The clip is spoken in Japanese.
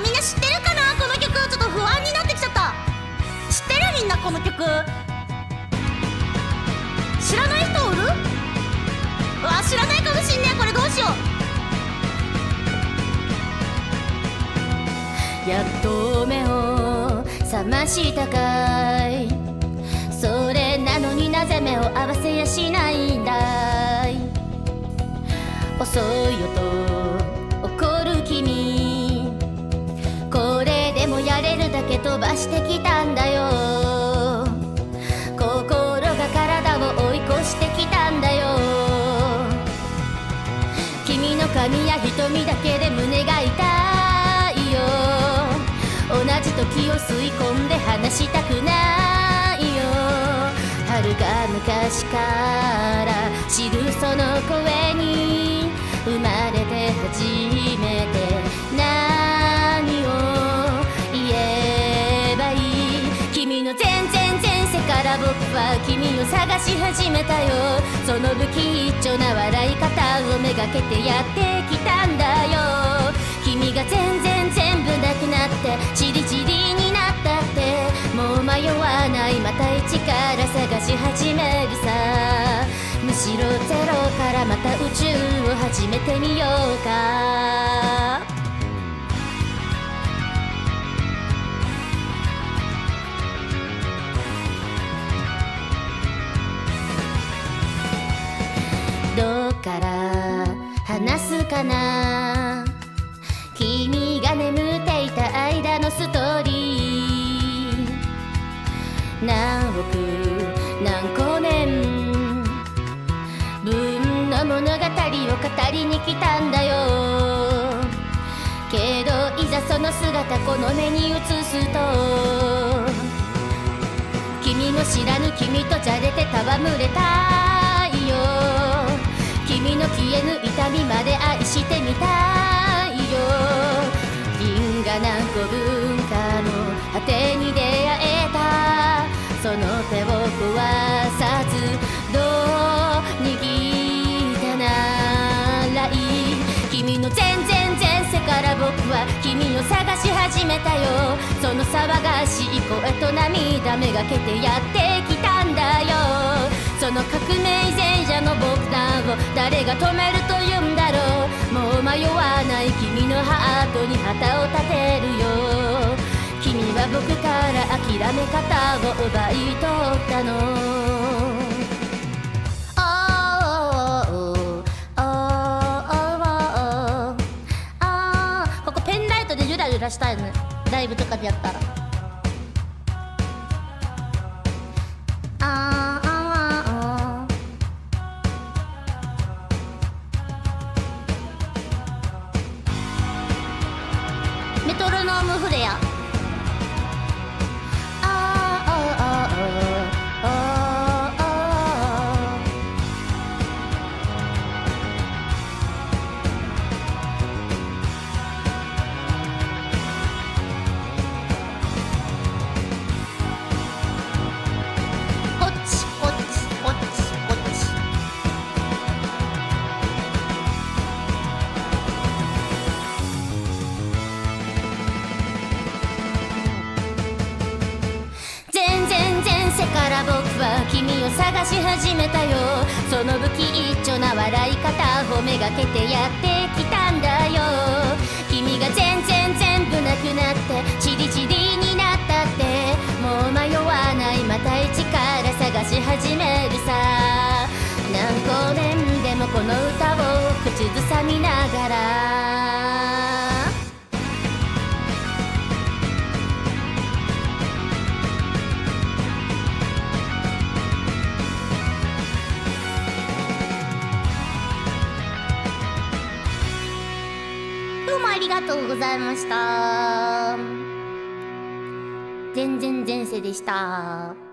みんな知ってるかなこの曲。ちょっと不安になってきちゃった。知ってるみんなこの曲。知らない人おる？うわ知らないかもしんねえ。これどうしよう。やっと目を覚ましたかい。それなのになぜ目を合わせやしないんだい。遅いよと怒る君、これでもやれるだけ飛ばしてきたんだよ。心が体を追い越してきたんだよ。君の髪や瞳だけで胸が痛いよ。同じ時を吸い込んで離したくないよ。遥か昔から知るその声に生まれて初めて何を言えばいい。君の全然前世から僕は君を探し始めたよ。その不吉一丁な笑い方をめがけてやってきたんだよ。君が全然全部なくなってチリチリになったって、もう迷わない。また一から探し始めるさ。むしろゼロからまた宇宙を始めてみようか。どっから話すかな。君が眠っていた間のストーリー。何億何光年分の物語を語りに来たんだよ。けどいざその姿この目に映すと、君も知らぬ君とじゃれて戯れたいよ。君の消えぬ痛みまで愛してみたいよ。銀河何個分かの果てに出会えた。その手を壊さずどう握ったならいい。君の全然前世から僕は君を探し始めたよ。その騒がしい声と涙めがけてやってきたんだよ。その革命前夜の僕らを誰が止めると言うんだろう。もう迷わない君のハートに旗を立てるよ。君は僕から諦め方を奪い取ったの。ここペンライトでゆらゆらしたいのね、ライブとかでやったら。メトロノームフレア。こっちこっちこっちこっち。全然前世から僕は君を探し始めたよ。その不吉一丁な笑い方をめがけてやってきたんだよ。君が全然全部なくなってチリチリになったって、もう迷わない。また一から探し始めるさ。何光年でもこの歌を口ずさみながら。どうもありがとうございました。全然前世でした。